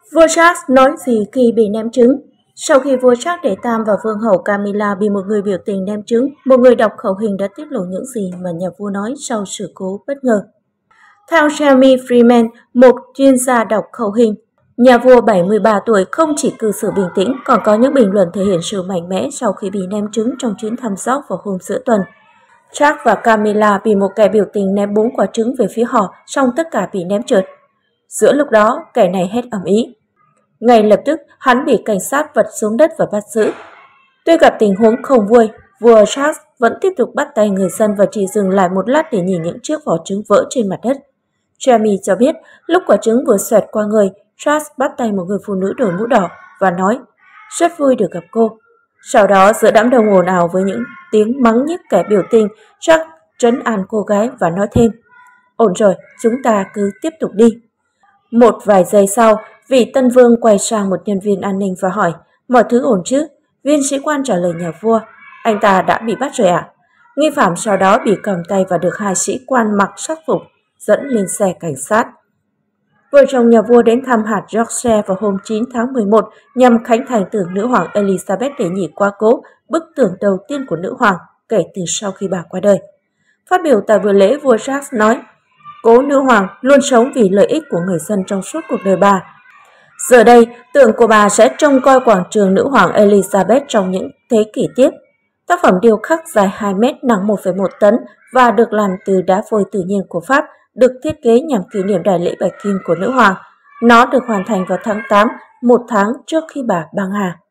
Vua Charles nói gì khi bị ném trứng? Sau khi vua Charles đệ Tam và vương hậu Camilla bị một người biểu tình ném trứng, một người đọc khẩu hình đã tiết lộ những gì mà nhà vua nói sau sự cố bất ngờ. Theo Jeremy Freeman, một chuyên gia đọc khẩu hình, nhà vua 73 tuổi không chỉ cư xử bình tĩnh, còn có những bình luận thể hiện sự mạnh mẽ sau khi bị ném trứng trong chuyến thăm dóc vào hôm giữa tuần. Charles và Camilla bị một kẻ biểu tình ném 4 quả trứng về phía họ, song tất cả bị ném trượt. Giữa lúc đó, kẻ này hét ầm ĩ. Ngay lập tức, hắn bị cảnh sát vật xuống đất và bắt giữ. Tuy gặp tình huống không vui, vua Charles vẫn tiếp tục bắt tay người dân và chỉ dừng lại một lát để nhìn những chiếc vỏ trứng vỡ trên mặt đất. Jeremy cho biết, lúc quả trứng vừa xoẹt qua người, Charles bắt tay một người phụ nữ đội mũ đỏ và nói, rất vui được gặp cô. Sau đó, giữa đám đông ồn ào với những tiếng mắng nhiếc kẻ biểu tình, Charles trấn an cô gái và nói thêm, ổn rồi, chúng ta cứ tiếp tục đi. Một vài giây sau, vị tân vương quay sang một nhân viên an ninh và hỏi, mọi thứ ổn chứ? Viên sĩ quan trả lời nhà vua, anh ta đã bị bắt rồi ạ. Nghi phạm sau đó bị cầm tay và được 2 sĩ quan mặc sắc phục dẫn lên xe cảnh sát. Vợ chồng nhà vua đến thăm hạt Yorkshire vào hôm 9 tháng 11 nhằm khánh thành tượng nữ hoàng Elizabeth đệ nhị quá cố, bức tượng đầu tiên của nữ hoàng kể từ sau khi bà qua đời. Phát biểu tại buổi lễ, vua Charles nói, cố nữ hoàng luôn sống vì lợi ích của người dân trong suốt cuộc đời bà. Giờ đây, tượng của bà sẽ trông coi quảng trường nữ hoàng Elizabeth trong những thế kỷ tiếp. Tác phẩm điêu khắc dài 2 mét, nặng 1,1 tấn và được làm từ đá vôi tự nhiên của Pháp, được thiết kế nhằm kỷ niệm đại lễ bạch kim của nữ hoàng. Nó được hoàn thành vào tháng 8, một tháng trước khi bà băng hà.